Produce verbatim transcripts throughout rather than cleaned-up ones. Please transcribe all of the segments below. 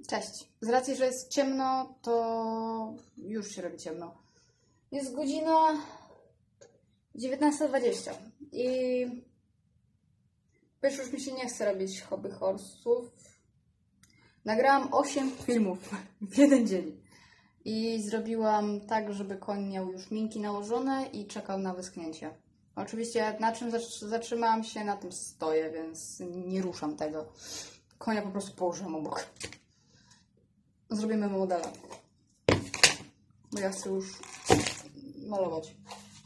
Cześć. Z racji, że jest ciemno, to już się robi ciemno. Jest godzina dziewiętnasta dwadzieścia i wiesz, już mi się nie chce robić hobby horse'ów. Nagrałam osiem filmów w jeden dzień i zrobiłam tak, żeby koń miał już minki nałożone i czekał na wyschnięcie. Oczywiście na czym zatrzymałam się, na tym stoję, więc nie ruszam tego. Konia po prostu położyłam obok. Zrobimy modela, bo ja chcę już malować.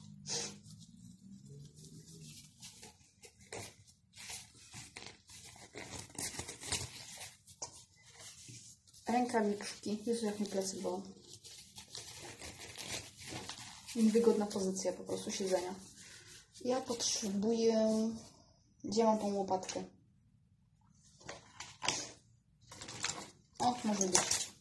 Rękawiczki. Jezu, jak mi plecy bolą. Niewygodna pozycja po prostu siedzenia. Ja potrzebuję... Gdzie mam tą łopatkę? O, może być.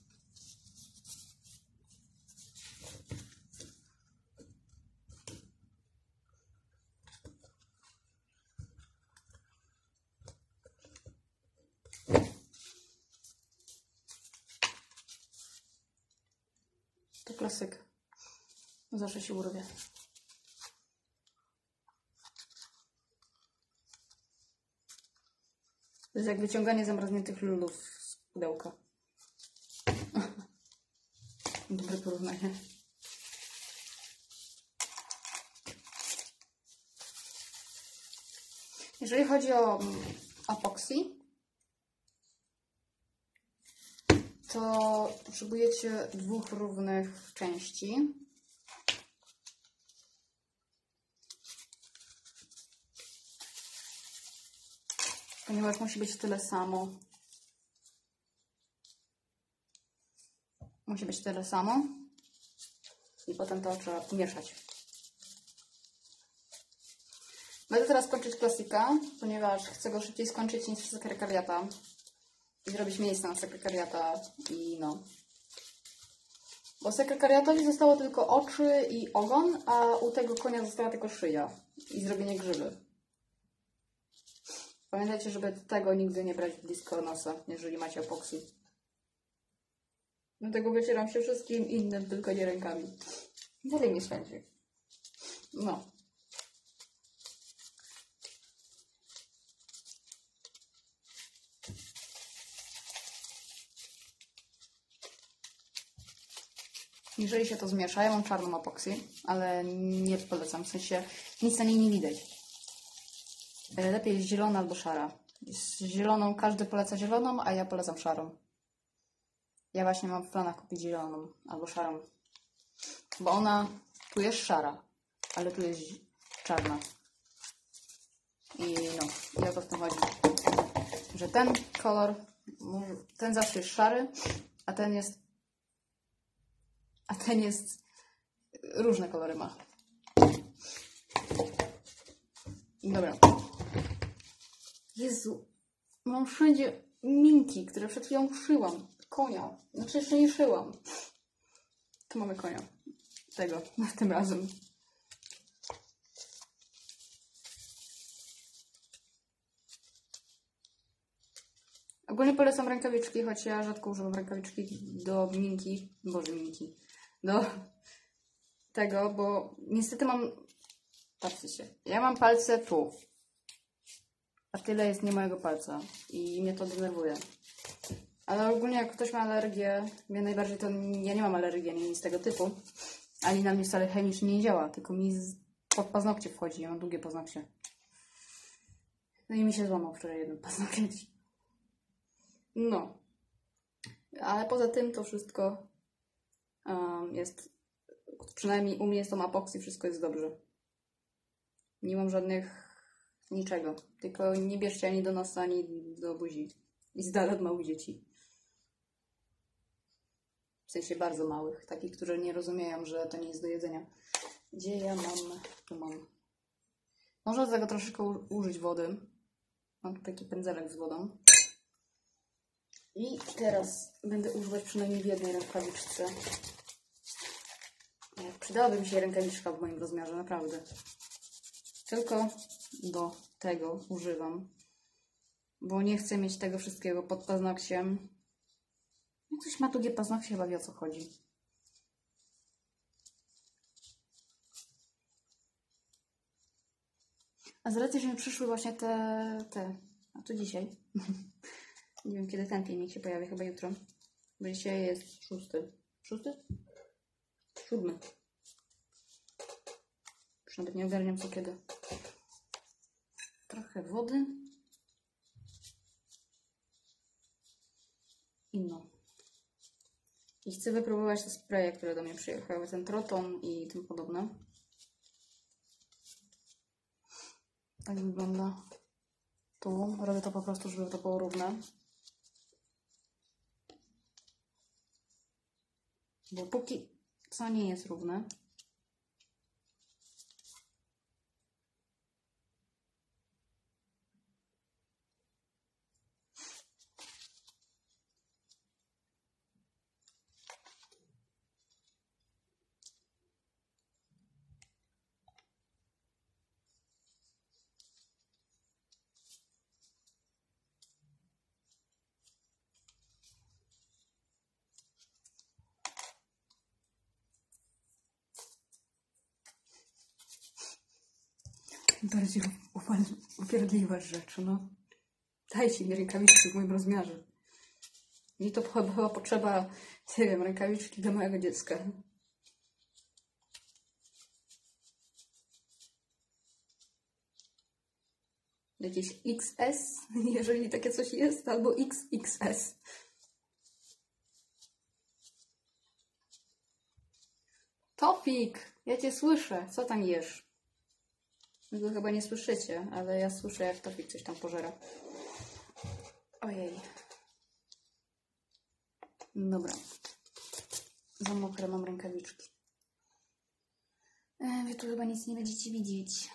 To klasyk. Zawsze się urwie. To jest jak wyciąganie zamrażniętych lodów z pudełka. Dobre porównanie. Jeżeli chodzi o epoksy, to potrzebujecie dwóch równych części. Ponieważ musi być tyle samo. Musi być tyle samo. I potem to trzeba pomieszać. Będę teraz kończyć klasyka, ponieważ chcę go szybciej skończyć niż sekretariata. I zrobić miejsce na sekretariata i no. Bo sekretariatowi zostało tylko oczy i ogon, a u tego konia została tylko szyja i zrobienie grzyby. Pamiętajcie, żeby tego nigdy nie brać blisko nosa, jeżeli macie epoksy. Dlatego wycieram się wszystkim innym, tylko nie rękami. Dalej mi święci. No. Jeżeli się to zmiesza, ja mam czarną epoksy, ale nie polecam, w sensie nic na niej nie widać. Lepiej jest zielona albo szara. Z zieloną każdy poleca zieloną, a ja polecam szarą. Ja właśnie mam w planach kupić zieloną albo szarą. Bo ona tu jest szara, ale tu jest czarna. I no, i o to w tym chodzi. Że ten kolor, ten zawsze jest szary, a ten jest a ten jest różne kolory ma. Dobra. Jezu, mam wszędzie minki, które przed chwilą szyłam. Konia. Znaczy jeszcze nie szyłam. Tu mamy konia. Tego, tym razem. Ogólnie polecam rękawiczki, choć ja rzadko używam rękawiczki do minki. Boże, minki. Do tego, bo niestety mam... Patrzcie się. Ja mam palce tu. A tyle jest nie mojego palca. I mnie to denerwuje. Ale ogólnie jak ktoś ma alergię, mnie najbardziej to... Ja nie mam alergii, ani nic tego typu. Ani na mnie wcale chemicznie nie działa. Tylko mi z... pod paznokcie wchodzi. Ja mam długie paznokcie. No i mi się złamał wczoraj jeden paznokieć. No. Ale poza tym to wszystko um, jest... Przynajmniej u mnie jest to epoksy, wszystko jest dobrze. Nie mam żadnych... niczego. Tylko nie bierzcie ani do nosa, ani do buzi. I z dala od małych dzieci. W sensie bardzo małych. Takich, którzy nie rozumieją, że to nie jest do jedzenia. Gdzie ja mam? Tu mam. Można do tego troszeczkę użyć wody. Mam tu taki pędzelek z wodą. I teraz będę używać przynajmniej w jednej rękawiczce. Przydałaby mi się rękawiczka w moim rozmiarze, naprawdę. Tylko do tego używam. Bo nie chcę mieć tego wszystkiego pod paznokciem. Jak ktoś ma długie paznokcie, chyba wie, o co chodzi. A z racji, że mi przyszły właśnie te... te a to dzisiaj. Nie wiem, kiedy ten filmik się pojawi, chyba jutro. Bo dzisiaj jest szósty. Szósty? Siódmy. Już nawet nie ogarniam, co kiedy. Trochę wody. I no. I chcę wypróbować te spraye, które do mnie przyjechały. Ten Troton i tym podobne. Tak wygląda tu. Robię to po prostu, żeby to było równe. Bo póki co nie jest równe. Bardziej upierdliwa rzecz, no. Dajcie mi rękawiczki w moim rozmiarze. Mi to chyba była potrzeba, nie wiem, rękawiczki dla mojego dziecka. Jakieś X S, jeżeli takie coś jest, albo X X S. Topik, ja cię słyszę. Co tam jesz? Wy go chyba nie słyszycie, ale ja słyszę, jak Topik coś tam pożera. Ojej. Dobra. Za mokre mam rękawiczki. E, wy tu chyba nic nie będziecie widzieć.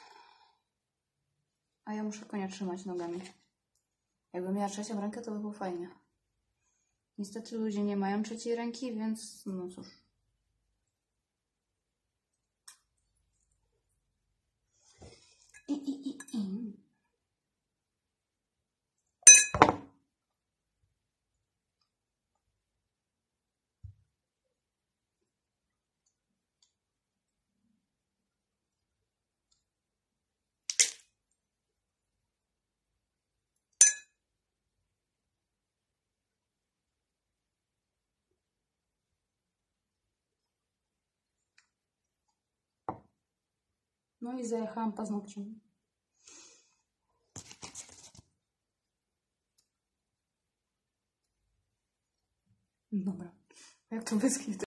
A ja muszę konia trzymać nogami. Jakbym miała trzecią rękę, to by było fajnie. Niestety ludzie nie mają trzeciej ręki, więc no cóż. I, i, i, i. No i zajechałam paznokciem. Dobra. Jak to wyschnie?